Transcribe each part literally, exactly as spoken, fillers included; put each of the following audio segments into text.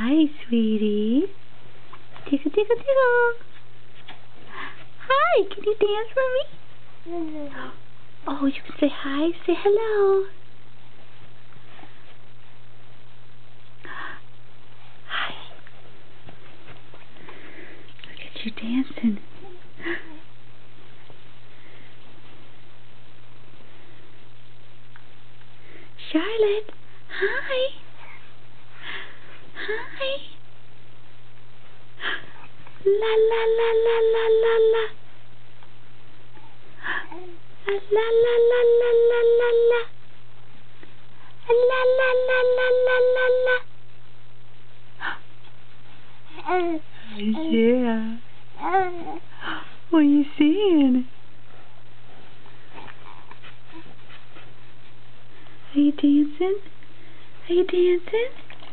Hi, sweetie. Tickle, tickle, tickle. Hi, can you dance for me? Oh, you can say hi, say hello. Hi. Look at you dancing. Charlotte, hi. Hi. La la la la la la la. La la la la la la la. La la la la la la la. Yeah. What are you seeing? Are you dancing? Are you dancing?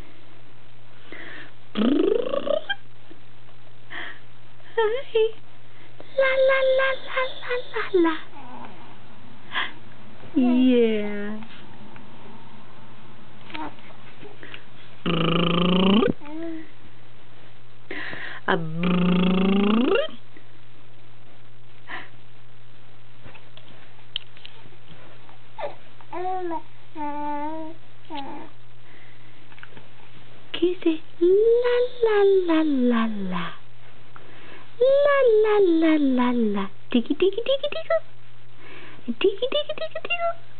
Hi. La la la la la la la. Yeah. A Can you say la la la la la? La la la la la. Diggy diggy diggy diggy. Diggy diggy diggy diggy.